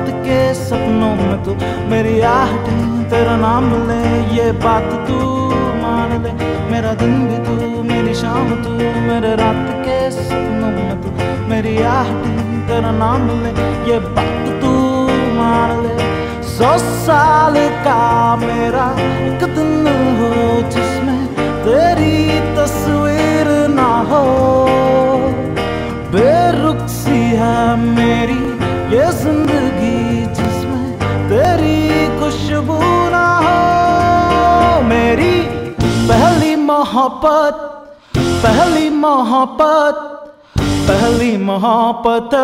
रात के सपनों में तू मेरी आहट तेरा नाम ले, ये बात तू मान ले। मेरा दिन भी तू मेरी शाम तू, मेरे रात के सपनों में तू मेरी आहट तेरा नाम ले, ये बात तू मान ले। 100 साल का मेरा एक दिन हो जिसमें तेरी तस्वीर ना हो, बेरुख सी है मेरी ये जिंदगी जिसमें तेरी खुशबू ना हो। मेरी पहली मोहब्बत, पहली मोहब्बत, पहली मोहब्बत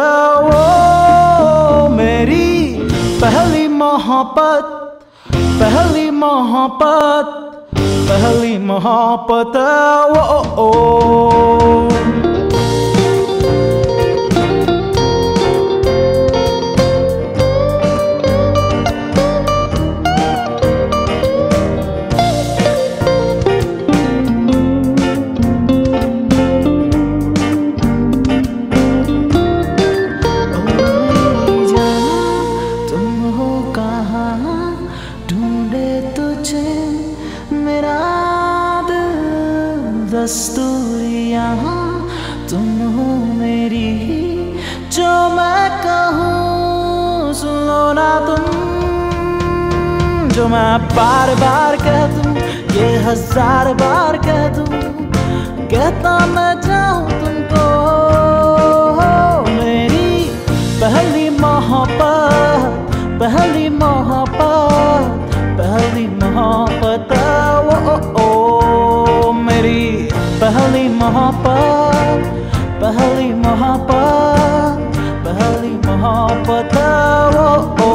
वो मेरी पहली मोहब्बत, पहली मोहब्बत, पहली मोहब्बत वो। यहाँ तुम हो मेरी, जो मैं कहूँ सुनो ना तुम, जो मैं बार बार कह दूँ ये 1000 बार कह दूँ, कहता मैं जाऊँ तुमको। मेरी पहली मोहब्बत, पहली मोहब्बत, पहली मोहब्बत वो मेरी पहली मोहब्बत, पहली मोहब्बत, पहली मोहब्बत वो।